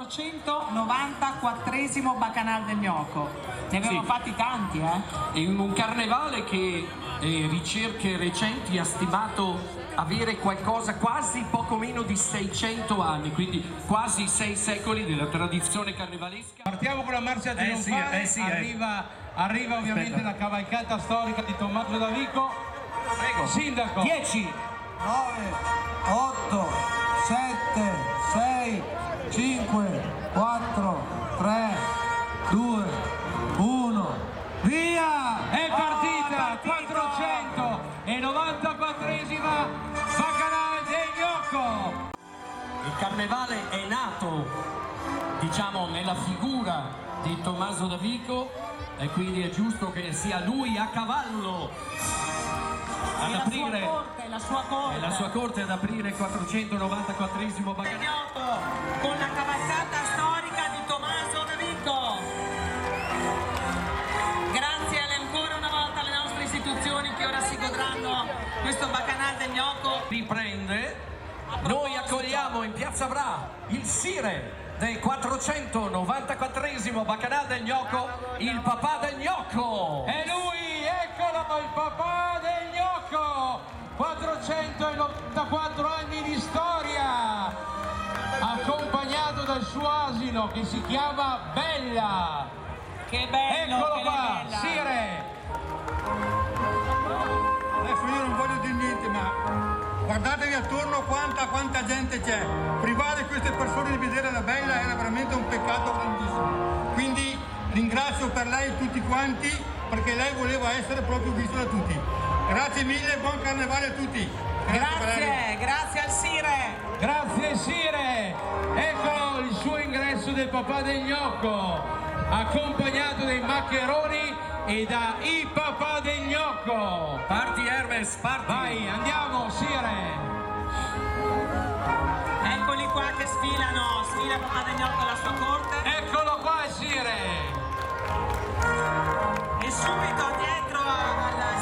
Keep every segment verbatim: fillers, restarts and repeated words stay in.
quattrocentonovantaquattresimo Bacchanal del Gnocco. Ne abbiamo Sì. fatti tanti, eh? In un carnevale che eh, ricerche recenti ha stimato avere qualcosa quasi poco meno di seicento anni, quindi quasi sei secoli della tradizione carnevalesca. Partiamo con la marcia trionfale, Eh sì, eh sì, arriva, arriva ovviamente Aspetta. la cavalcata storica di Tommaso Davico. Prego. Sindaco. dieci. nove, otto, sette, sei, cinque, quattro, tre, due, uno, via! È partita, quattrocentonovantaquattresima Bacchanal del Gnocco. Il carnevale è nato, diciamo, nella figura di Tommaso Davico e quindi è giusto che sia lui a cavallo ad E la aprire sua corte, la sua corte. e la sua corte ad aprire il quattrocentonovantaquattresimo Bacchanal. Gnocco, con la cavalcata storica di Tommaso Davico. Grazie alle- ancora una volta alle nostre istituzioni che ora si godranno questo Bacchanal del Gnocco. Riprende, noi accogliamo in Piazza Bra il sire del quattrocentonovantaquattresimo Bacchanal del Gnocco, il papà del gnocco. E lui, eccolo, il papà del Gnocco, quattrocentonovantaquattro anni di storia, accompagnato dal suo asino che si chiama Bella. Che bello, Eccolo che qua, bella. sire. Adesso io non voglio dire niente, ma guardatevi attorno quanta, quanta gente c'è. Privare queste persone di vedere la Bella era veramente un peccato grandissimo. Quindi ringrazio per lei tutti quanti, perché lei voleva essere proprio vista da tutti. Grazie mille, buon carnevale a tutti. per lei. Grazie, grazie al Sire. Grazie Sire. Eccolo il suo ingresso del papà del Gnocco, accompagnato dai maccheroni e da il papà del Gnocco. Parti Hermes, parti. Vai, andiamo Sire. Eccoli qua che sfilano, sfila papà del Gnocco alla sua corte. Eccolo qua Sire. E subito dietro alla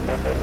Grazie.